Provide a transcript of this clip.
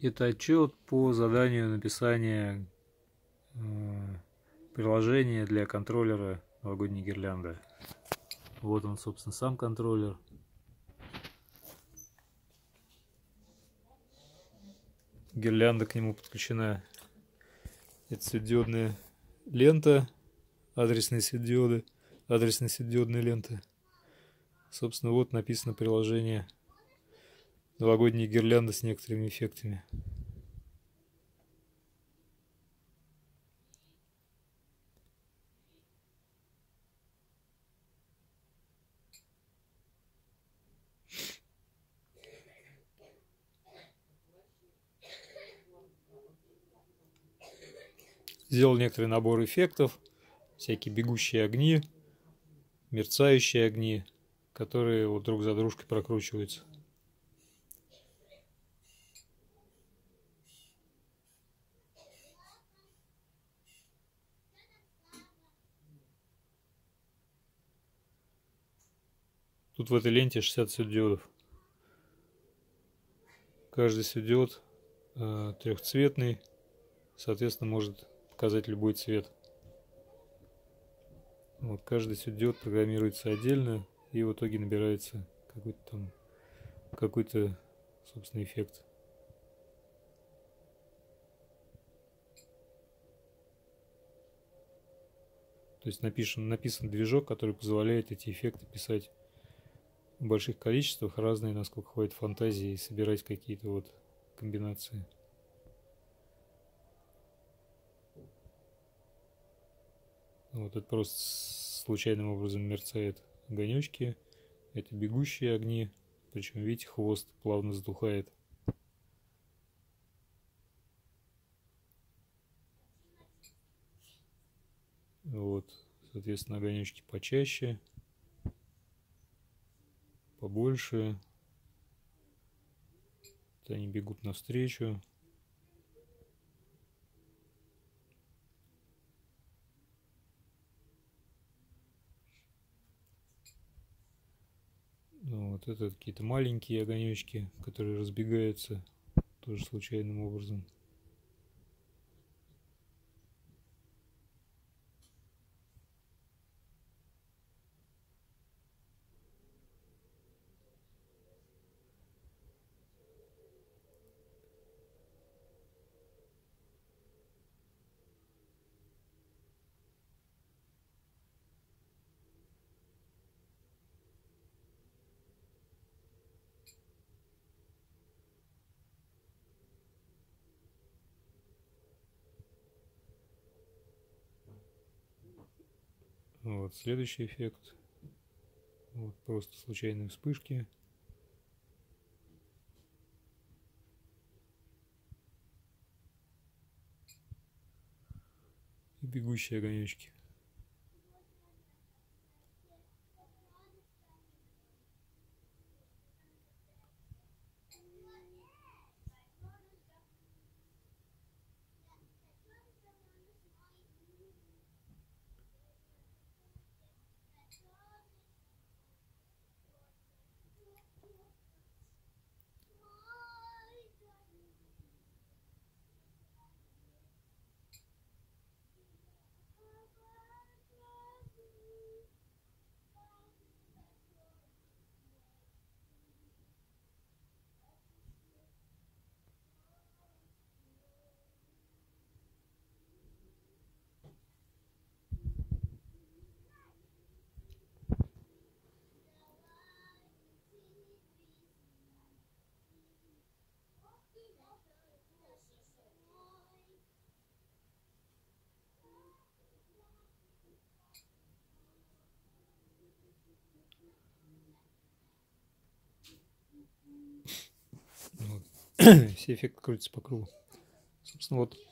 Это отчет по заданию написания приложения для контроллера новогодней гирлянды. Вот он, собственно, сам контроллер. Гирлянда к нему подключена. Это светодиодная лента, адресные светодиоды, адресные светодиодные ленты. Собственно, вот написано приложение новогодние гирлянды с некоторыми эффектами. Сделал некоторый набор эффектов, всякие бегущие огни, мерцающие огни, которые вот друг за дружкой прокручиваются. Тут в этой ленте 60 светодиодов. Каждый светодиод трехцветный, соответственно, может показать любой цвет. Вот, каждый светодиод программируется отдельно, и в итоге набирается какой-то, собственно, эффект. То есть написан движок, который позволяет эти эффекты писать в больших количествах, разные, насколько хватит фантазии, и собирать какие-то вот комбинации. Вот это просто случайным образом мерцают огонечки. Это бегущие огни. Причем, видите, хвост плавно затухает. Вот, соответственно, огонечки почаще, побольше. Вот они бегут навстречу. Вот это какие-то маленькие огонечки, которые разбегаются тоже случайным образом. Вот следующий эффект. Вот просто случайные вспышки. И бегущие огонечки. Вот. Все эффекты крутятся по кругу. Собственно, вот